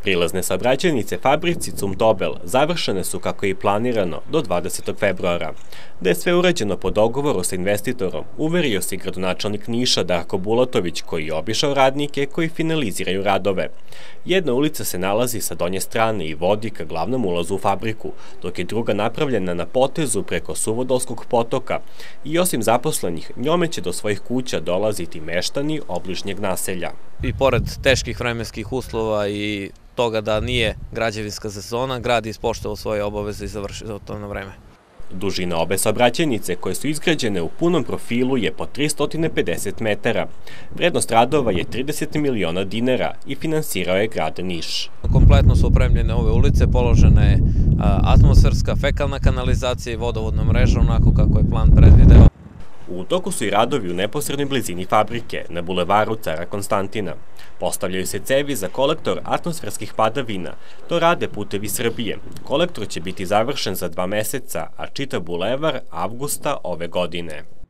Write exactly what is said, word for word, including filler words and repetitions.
Prilazne saobraćajnice fabrici Zumtobel završene su kako je i planirano do dvadesetog februara. Da je sve urađeno po dogovoru sa investitorom, uverio se i gradonačelnik Niša Darko Bulatović, koji je obišao radnike koji finaliziraju radove. Jedna ulica se nalazi sa donje strane i vodi ka glavnom ulazu u fabriku, dok je druga napravljena na potezu preko Suvodolskog potoka i osim zaposlenih, njome će do svojih kuća dolaziti meštani obližnjeg naselja. I pored teških vremenskih uslova i toga da nije građevinska sezona, grad je ispoštovao svoje obaveze i završio to na vreme. Dužina obe saobraćajnice koje su izgrađene u punom profilu je po tristo pedeset metara. Vrednost radova je trideset miliona dinara i finansirao je grad Niš. Kompletno su opremljene ove ulice, položena je atmosferska fekalna kanalizacija i vodovodna mreža onako kako je plan predvideo. U toku su i radovi u neposrednoj blizini fabrike, na bulevaru Cara Konstantina. Postavljaju se cevi za kolektor atmosferskih padavina. To rade Putevi Srbije. Kolektor će biti završen za dva meseca, a čitav bulevar avgusta ove godine.